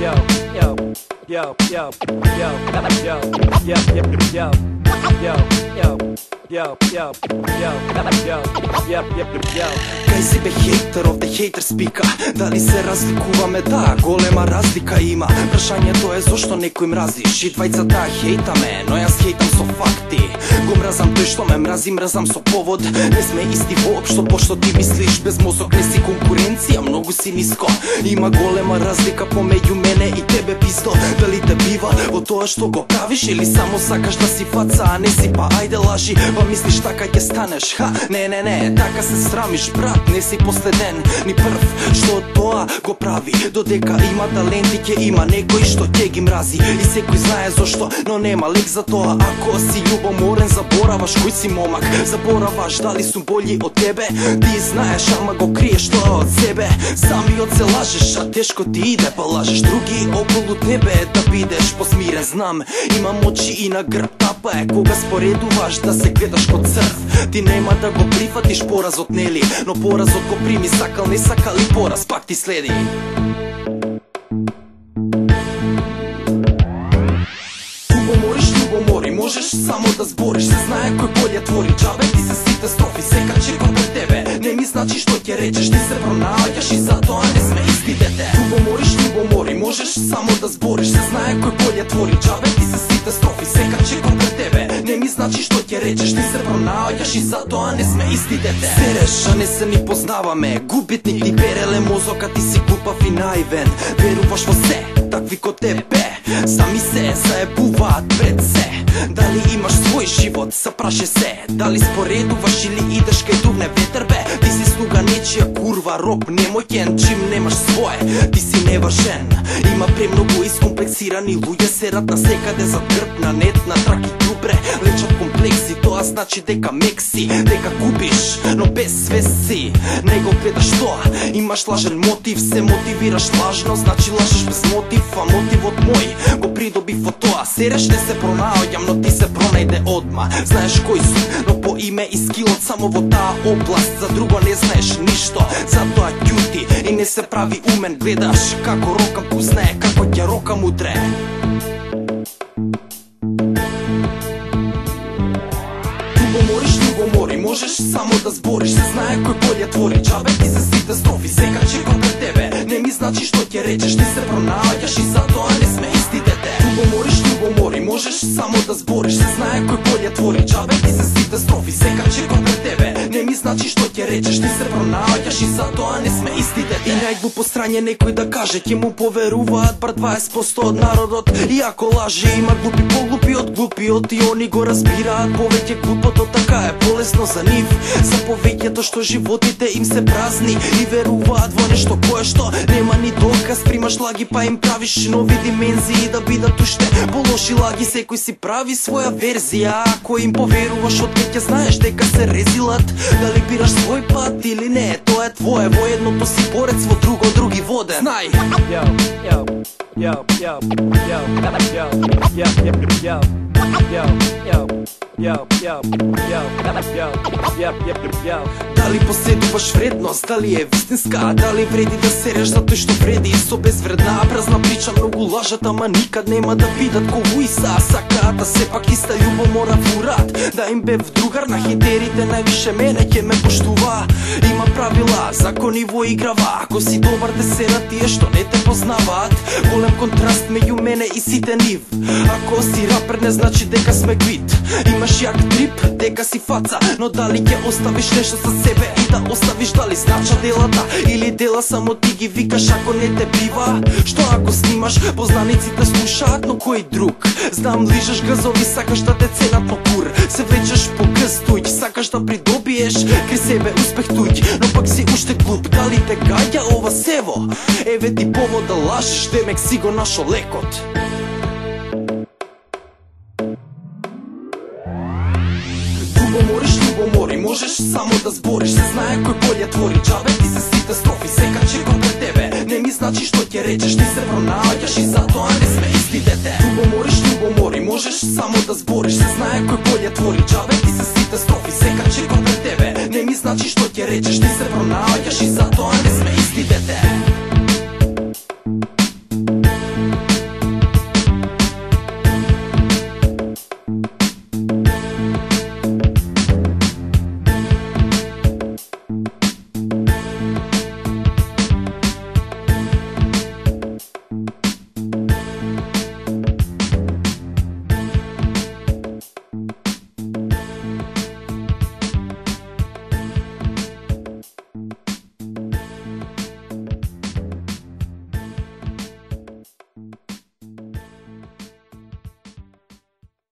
Кај си бе хейтер, овде хейтер спика. Дали се разликуваме? Да, голема разлика има. Прашањето е зошто некој мразиш и двајцата хейтаме, но јас хейтам со факти. Го мразам тој што ме мрази, мразам со повод. Не сме исти воопшто, пошто ти мислиш без мозок не си конкуренција, многу си ниско. Има голема разлика помеѓу мене и тебе, писто. Дали те бива од тоа што го правиш или само сакаш да си фаца, а не си, па ајде лажи. Па мислиш така ќе станеш? Ха, не, така се срамиш, брат, не си последен ни прв што тоа го прави. Додека има таленти ќе има некој што ќе ги мрази и секој знае зошто, но нема лек за тоа. Ако си љубоморен, забораваш кој си момак, забораваш дали сум болji од тебе. Ти знаеш, ама го криеш тоа од себе. Самиот се лажеш, а тешко ти иде, па лажеш други околу тебе да бидеш посмирен. Знам, имам очи и на грб, тапа е кога споредуваш да се гледаш код црв. Ти нема да го прифатиш поразот, нели? Но поразот го прими, сакал не сакал и пораз пак ти следи. Ljubomori, можеш само да збориш, се знае кој болje твори. Джабе ти се сите строфи, сека чекам пред тебе. Не ми значи што ќе речеш, ти се пронаоѓаш и затоа не сме исти, дете. Ljubomori, можеш само да збориш, се знае кој болje твори. Джабе ти се сите строфи, сека чекам пред тебе. Не ми значи што ќе речеш, ти се пронаоѓаш и затоа не сме исти, дете. Сереш, а не се ни познаваме, губитник ти береле мозока, ти си глупав и наивен. Веруваш во се, такви ко тебе, сами се заебуваат пред се. Дали имаш свој живот, запраше се. Дали споредуваш или идеш кај дувне ветер, бе? Ти си слуга нечија курва, роб немоќен, чим немаш свое, ти си неважен. Има премногу искомплексирани луѓе, серат на секаде за грб, на нет, на трак и дубре. Лечат комплекси, тоа значи дека мек си, дека губиш, но без свест си. Не го гледаш тоа, имаш лажен мотив, се мотивираш лажно, значи лажеш без мотив, а мотивот мој го придобив од тоа. Сереш, не се пронаоѓам, но ти се пронајде одма. Знаеш кој сум, но по име и скилот само во таа област, за друго не знаеш ништо, затоа ќути и не се прави умен. Гледаш како рокам пуснае, како ќе рокам утре. Ljubomori, можеш само да збориш, се знае кој болje твори. Джабе ти се сите строфи, сега чекам пред тебе. Не ми значи што ќе речеш, ти се пронаоѓаш и затоа не сме исти, дете. Ljubomori, можеш само да збориш, се знае кој болje твори. Джабе ти се сите строфи, сега чекам пред тебе. Не ми значи што ќе речеш, ти се пронаоѓаш и затоа не сме исти, дете. И најглупо страње некој да каже, ќе му поверуваат бар 20% од народот. Иако лаже, има глупи поглупи од глупиот и они го разбираат повеќе глупото, така е полесно за нив. За повеќето што животите им се празни и веруваат во нешто кое што нема ни доказ. Примаш лаги па им правиш нови димензии да бидат уште полоши лаги. Секој си прави своја верзија, ако им поверуваш откај ќе знаеш дека се резилат. Дали бираш свој пат или не, тоа е твое, во едното си борец, во друго други воден. Знај! Дали поседуваш вредност, дали е вистинска, дали вреди да сереш за тој што вреди со безвредна празна прича. Многу лажат, ама никад нема да видат колу и са. Сакаат да сепак иста љубомора фурат, да им бев другар на хитерите, највише мене ќе ме поштува. Има правила, закони во играва, ако си добар те серат тие што не те познаваат. Голем контраст меѓу мене и сите нив. Ако си рапер не значи дека сме квит. Имаш јак трип, дека си фаца, но дали ќе оставиш нешто за себе и да оставиш, дали знача делата или дела само ти ги викаш ако не те бива. Што ако снимаш, познаниците слушаат, но кој друг? Знам, лижаш газови, сакаш да те ценат, но кур се влечеш по гъс туѓ, сакаш да придобиеш кри себе успех туѓ, но пак си уште глуп. Дали те гаѓа ова сево? Еве ти повод да лажеш, демек си го нашо лекот. Ljubomori, можеш само да збориш, се знае кој болje твори. Джабе ти се сите строфи, сека чекам пред тебе. Не ми значи што ќе речеш, ти се пронаоѓаш и затоа не сме исти, дете. Ljubomori, можеш само да збориш, се знае кој болje твори. Джабе ти се сите строфи, сека чекам пред тебе. Не ми значи што ќе речеш, ти се пронаоѓаш и затоа не сме исти, дете.